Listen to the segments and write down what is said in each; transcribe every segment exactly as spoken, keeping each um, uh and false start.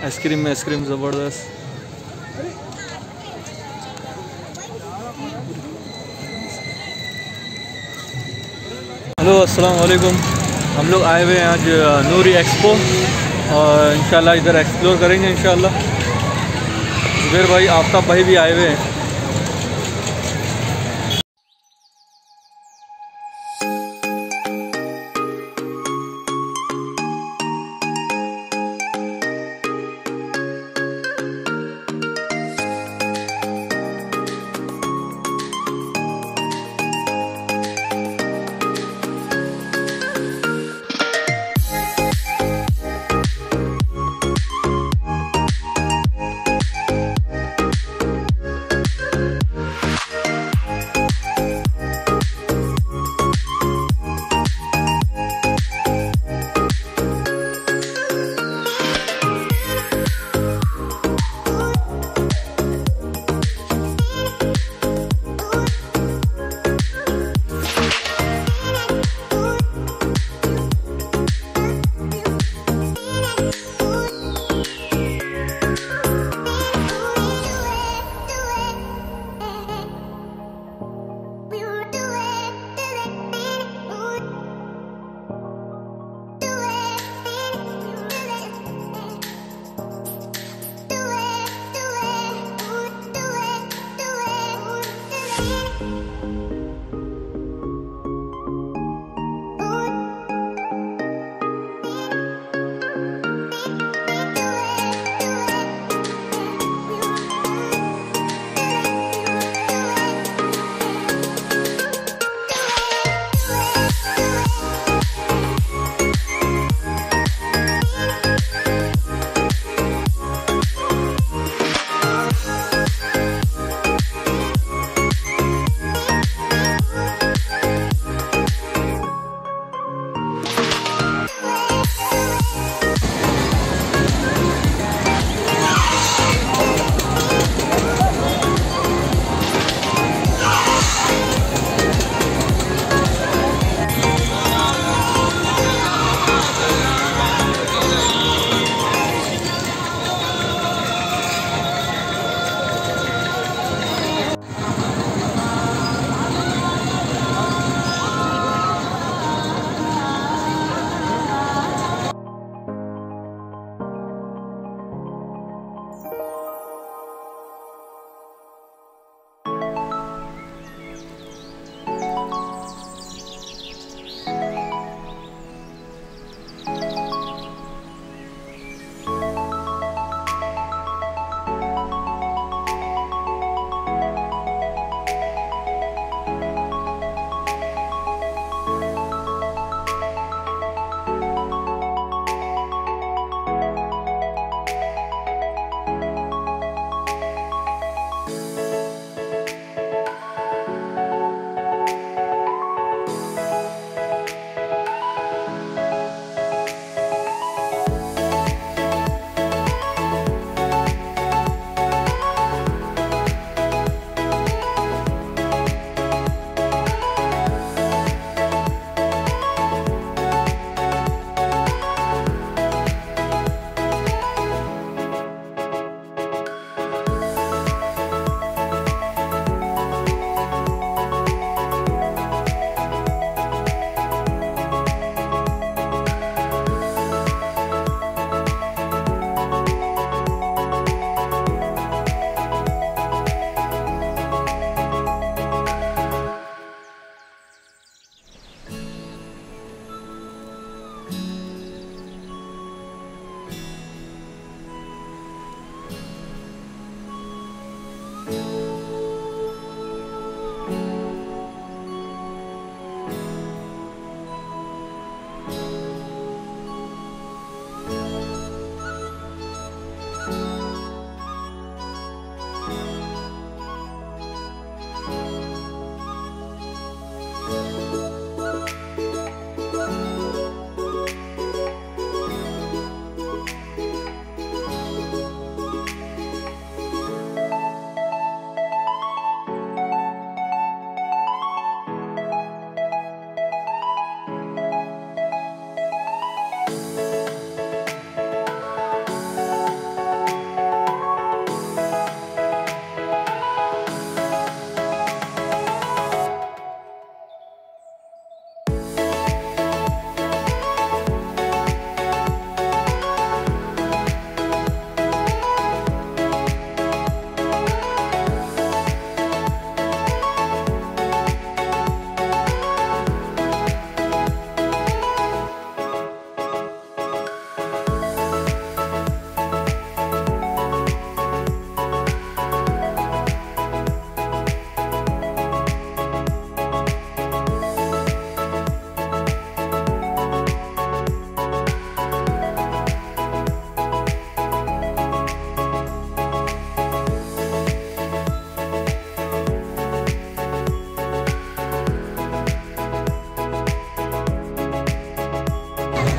Ice cream में ice cream ज़बरदस्त। Hello अस्सलाम वालेकुम। हम लोग आए हुए हैं आज नूरी एक्सपो और इंशाल्लाह इधर एक्सप्लोर करेंगे इंशाल्लाह। जुबैर भाई, आफ्ताब भाई भी आए हुए हैं।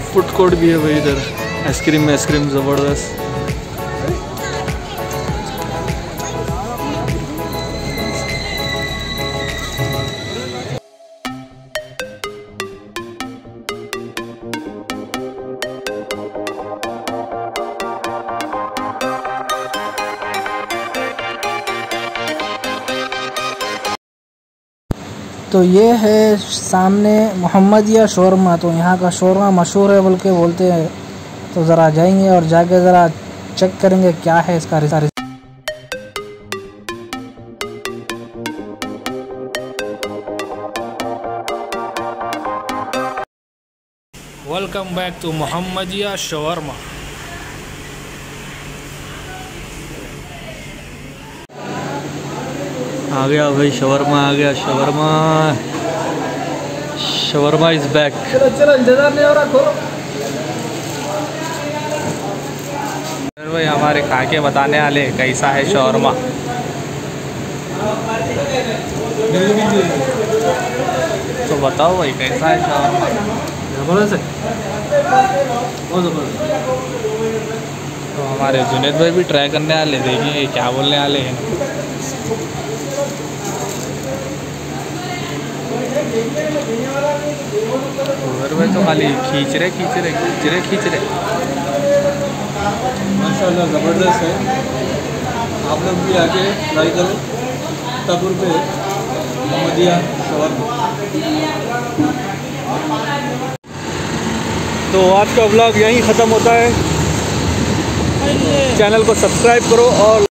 फूड कोर्ट भी है भाई इधर। आइसक्रीम में आइसक्रीम ज़बरदस्त। तो ये है सामने मोहम्मदिया शौरमा। तो यहाँ का शौरमा मशहूर है बोल के बोलते हैं। तो ज़रा जाएंगे और जाके ज़रा चेक करेंगे क्या है इसका result. Welcome back to Mohammadiya शौरमा। आ गया भाई शवरमा, आ गया शवरमा। Shawarma is back. चलो चलो इंतजार नहीं हो रहा, खोलो। भाई हमारे खा के बताने वाले कैसा है शवरमा। तो बताओ भाई कैसा है शवरमा। जबरदस्त है, बहुत जबरदस्त। तो हमारे जुनेद भाई भी ट्राई करने वाले, देखिए क्या बोलने वाले हैं। और भाई तो खाली खींच रहे खींच रहे खींच रहे खींच रहे। माशाल्लाह ज़बरदस्त है। आप लोग भी आके ट्राई करो अत्तापुर पे मोहम्मदिया शवरमा। तो आज का व्लॉग यहीं ख़त्म होता है। चैनल को सब्सक्राइब करो और